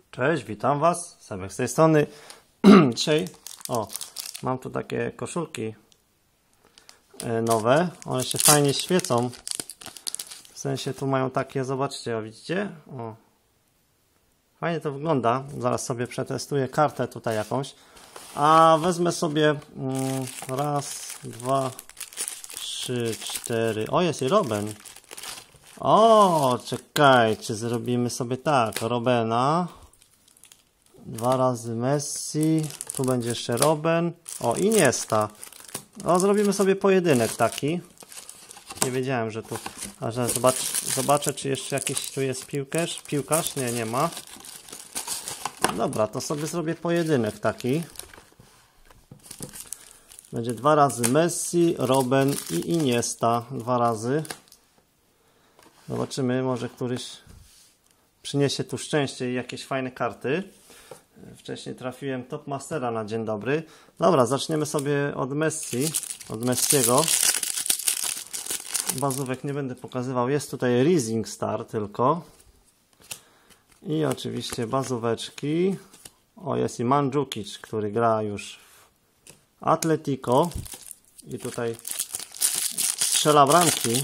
Cześć, witam Was, Sebek z tej strony. Dzisiaj, mam tu takie koszulki nowe, one się fajnie świecą, w sensie tu mają takie, zobaczcie, widzicie? Fajnie to wygląda, zaraz sobie przetestuję kartę tutaj jakąś, a wezmę sobie raz, dwa, trzy, cztery, jest i Robben. Czekajcie, zrobimy sobie tak, Robbena. 2 razy Messi, tu będzie jeszcze Robben, Iniesta. Zrobimy sobie pojedynek taki. Nie wiedziałem, że tu, zobaczę, czy jeszcze jakiś tu jest piłkarz, nie ma. Dobra, to sobie zrobię pojedynek taki. Będzie 2 razy Messi, Robben i Iniesta, 2 razy. Zobaczymy, może któryś przyniesie tu szczęście i jakieś fajne karty. Wcześniej trafiłem Top Mastera na dzień dobry. Dobra, zaczniemy sobie od Messiego. Bazówek nie będę pokazywał. Jest tutaj Rising Star tylko. I oczywiście bazóweczki. Jest i Mandzukic, który gra już w Atletico. I tutaj strzela bramki.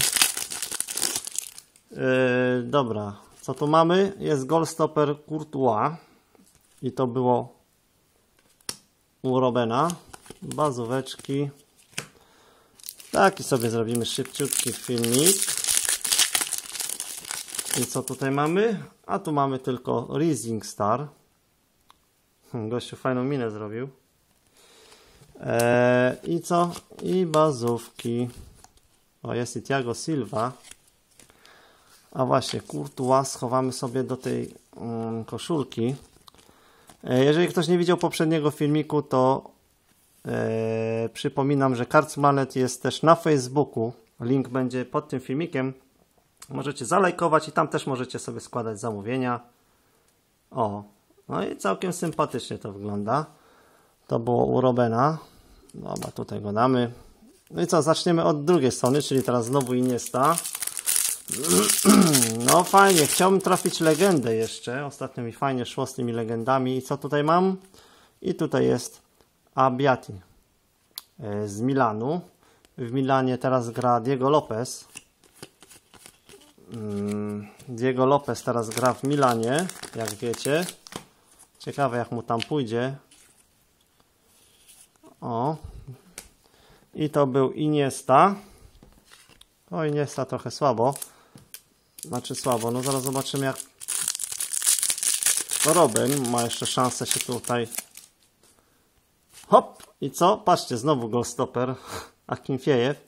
Dobra, co tu mamy? Jest goalstopper Courtois. I to było u Robbena. Bazóweczki. Taki sobie zrobimy szybciutki filmik. I co tutaj mamy? A tu mamy tylko Rising Star. Gościu fajną minę zrobił. I co? I bazówki. Jest i Thiago Silva. A właśnie, Courtois schowamy sobie do tej koszulki. Jeżeli ktoś nie widział poprzedniego filmiku, to przypominam, że Cards Mallet jest też na Facebooku. Link będzie pod tym filmikiem. Możecie zalajkować i tam też możecie sobie składać zamówienia. No i całkiem sympatycznie to wygląda. To było u Robbena. Dobra, tutaj go damy. No i co, zaczniemy od drugiej strony, czyli teraz znowu Iniesta. No fajnie, chciałbym trafić legendę jeszcze. Ostatnio mi fajnie szło z tymi legendami. I co tutaj mam? I tutaj jest Abbiati z Milanu. W Milanie teraz gra Diego Lopez. Diego Lopez teraz gra w Milanie, jak wiecie. Ciekawe, jak mu tam pójdzie. I to był Iniesta. Iniesta trochę słabo. No zaraz zobaczymy, jak Robben ma jeszcze szansę się tutaj. Hop! I co? Patrzcie, znowu goalstopper Akinfejew.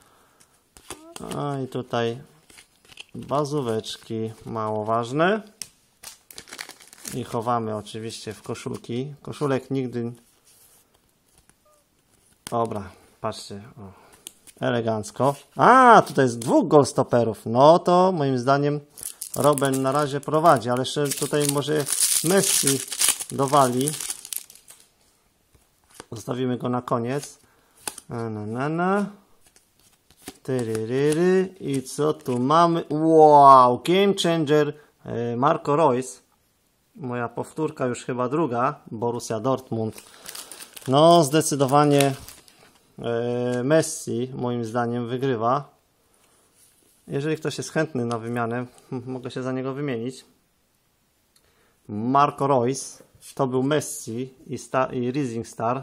I tutaj bazóweczki, mało ważne. I chowamy oczywiście w koszulki. Koszulek nigdy... Dobra, patrzcie. Elegancko. Tutaj jest 2 goalstopperów. No to moim zdaniem Robben na razie prowadzi, ale jeszcze tutaj może Messi dowali. Zostawimy go na koniec. I co tu mamy? Wow! Game changer Marco Reus. Moja powtórka już chyba druga. Borussia Dortmund. No zdecydowanie Messi moim zdaniem wygrywa. Jeżeli ktoś jest chętny na wymianę, mogę się za niego wymienić. Marco Reus to był Messi i Rising Star.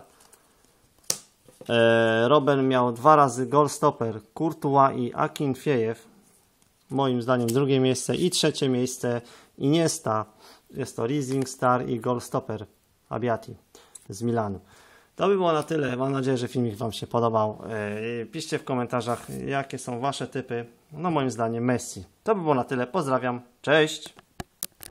Robben miał 2 razy goalstopper Courtois i Akinfejew. Moim zdaniem drugie miejsce i trzecie miejsce Iniesta. Jest to Rising Star i goalstopper Abbiati z Milanu. To by było na tyle. Mam nadzieję, że filmik Wam się podobał. Piszcie w komentarzach, jakie są Wasze typy. No moim zdaniem Messi. To by było na tyle. Pozdrawiam. Cześć!